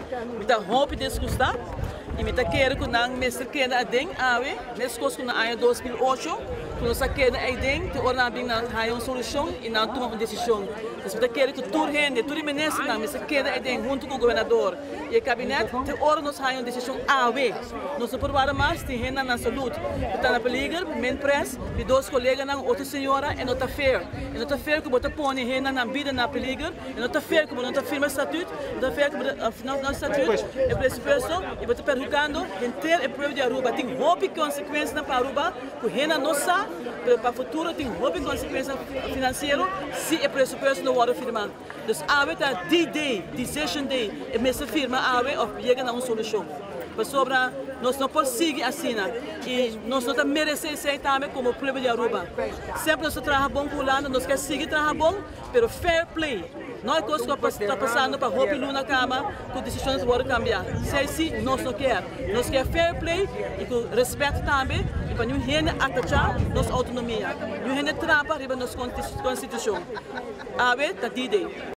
Mita hope discussar. E me quero que nang mestre queda adem awe, nescos que na ano 2008, que nós queda adem, que ora bem na há uma solução e não toma uma decisão. Mas me quero que tudo rende, tudo ministro nang mestre queda adem junto com o governador e o gabinete, que ora nós há uma decisão awe. Nós por várias mais tem renda na saúde, está na peligra, men press, de dois colegas nang outra senhora é nota fair que bota põe renda na vida na peligra, é nota fair que bota firma estatuto, nota fair que bota final estatuto, é preço e bota perguntando inteiro é prova de Aruba tem roupa consequências na Aruba, que renda nossa para o futuro tem roupa consequências financeiras se é preço não vai firmar. Então a está D-Day, Decision Day, é mesmo firma a chega a uma solução. Para sobre nós não podemos seguir assim e nós não merecemos ser também como prova de Aruba. Sempre nós trabalhamos bom com o lado, nós queremos seguir trabalhando bom, mas fair play. Não é coisa que está passando para roupa na cama, que decisões vão cambiar. Se é assim, nós não queremos. Nós queremos fair play e com respeito também, e para não atacar nossa autonomia. Não trapa a nossa Constituição. A ver, está D-Day.